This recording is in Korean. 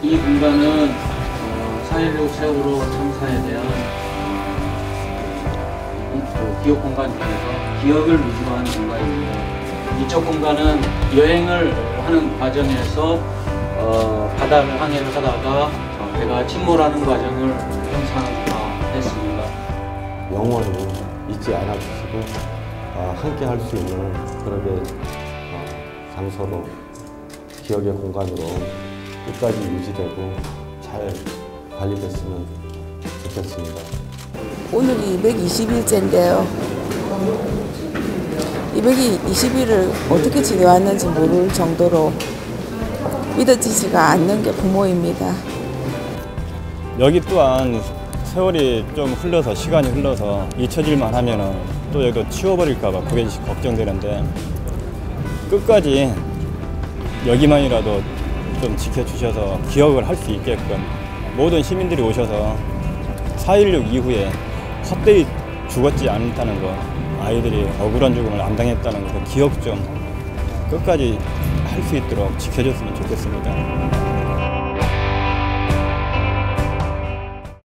이 공간은 4.16 세월호 참사에 대한 기억 공간 중에서 기억을 위주로 하는 공간입니다. 이쪽 공간은 여행을 하는 과정에서 바다를 항해를 하다가 배가 침몰하는 과정을 형상화했습니다. 영원히 잊지 않아주시고 함께 할 수 있는 그런 장소로 기억의 공간으로 끝까지 유지되고 잘 관리됐으면 좋겠습니다. 오늘이 220일째인데요. 220일을 어떻게 지내왔는지 모를 정도로 믿어지지가 않는 게 부모입니다. 여기 또한 세월이 좀 흘러서 시간이 흘러서 잊혀질만 하면은 또 여기도 치워버릴까봐 그게 걱정되는데 끝까지 여기만이라도 좀 지켜주셔서 기억을 할 수 있게끔 모든 시민들이 오셔서 4.16 이후에 헛되이 죽었지 않다는 거, 아이들이 억울한 죽음을 안 당했다는 거 기억 좀 끝까지 할 수 있도록 지켜줬으면 좋겠습니다.